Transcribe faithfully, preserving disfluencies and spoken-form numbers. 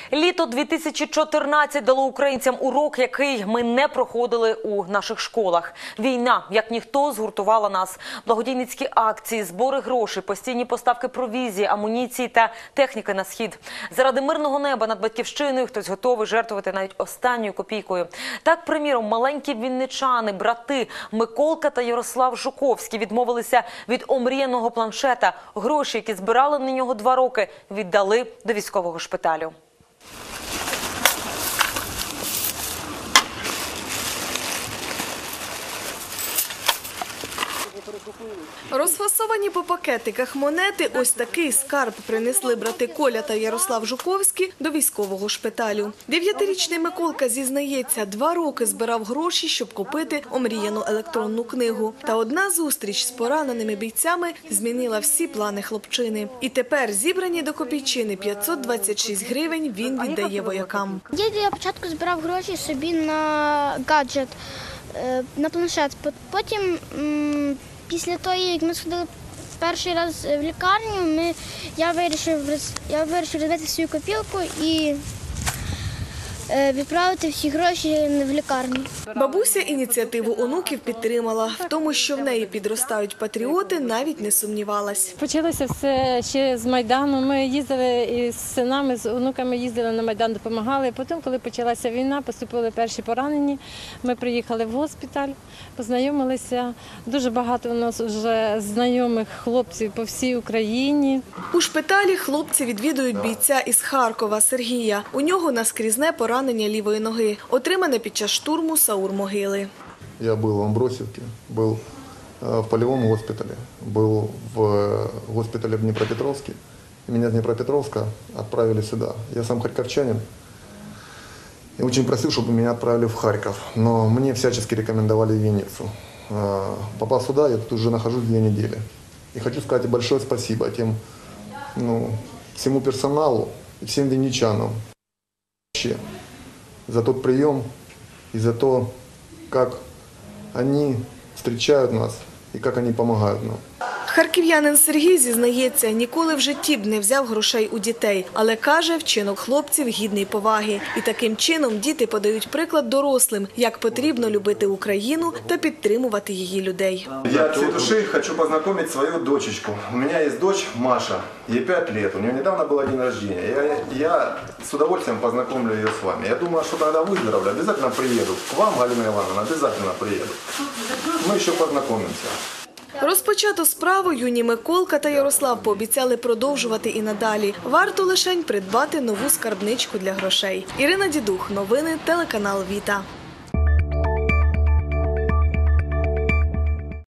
Літо дві тисячі чотирнадцятого дало українцям урок, який ми не проходили у наших школах. Війна, як ніхто, згуртувала нас. Благодійницькі акції, збори грошей, постійні поставки провізії, амуніції та техніки на схід. Заради мирного неба над батьківщиною хтось готовий жертвувати навіть останньою копійкою. Так, приміром, маленькі вінничани, брати Миколка та Ярослав Жуковські відмовилися від омріяного планшета. Гроші, які збирали на нього два роки, віддали до військового шпиталю. Розфасовані по пакетиках монети, ось такий скарб принесли брати Коля та Ярослав Жуковські до військового шпиталю. Дев'ятирічний Миколка зізнається, два роки збирав гроші, щоб купити омріяну електронну книгу. Та одна зустріч з пораненими бійцями змінила всі плани хлопчини. І тепер зібрані до копійчини п'ятсот двадцять шість гривень він віддає воякам. Я спочатку збирав гроші собі на гаджет, на планшет. Потім, після того, як ми сходили перший раз в лікарню, ми, я вирішив, я вирішив розбити свою копілку і відправити всі гроші в лікарню. Бабуся ініціативу онуків підтримала. В тому, що в неї підростають патріоти, навіть не сумнівалась. Почалося все ще з Майдану. Ми їздили із синами, з онуками їздили на Майдан, допомагали. Потім, коли почалася війна, поступили перші поранені. Ми приїхали в госпіталь, познайомилися. Дуже багато у нас вже знайомих хлопців по всій Україні. У шпиталі хлопці відвідують бійця із Харкова Сергія. У нього наскрізне поранення лівої ноги, отримане під час штурму Саур-Могили. Я был в Амбросевке, был в полевом госпитале, был в госпитале в Днепропетровске. И меня с Днепропетровска отправили сюда. Я сам харьковчанин и очень просил, чтобы меня отправили в Харьков. Но мне всячески рекомендовали Винницу. Попав сюда, я тут уже нахожусь две недели. И хочу сказать большое спасибо тем, ну, всему персоналу и всем винничанам за тот прием и за то, как они встречают нас и как они помогают нам. Харків'янин Сергій зізнається, ніколи в житті б не взяв грошей у дітей, але каже, вчинок хлопців гідний поваги. І таким чином діти подають приклад дорослим, як потрібно любити Україну та підтримувати її людей. Я от всей души хочу познакомить свою дочечку. У меня есть дочь Маша, ей пять лет, у нее недавно было день рождения. Я, я с удовольствием познакомлю ее с вами. Я думаю, что когда выздоровлю, обязательно приеду. К вам, Галина Ивановна, обязательно приеду. Мы еще познакомимся. Розпочату справу юні Миколка та Ярослав пообіцяли продовжувати і надалі. Варто лишень придбати нову скарбничку для грошей. Ірина Дідух, новини, телеканал Віта.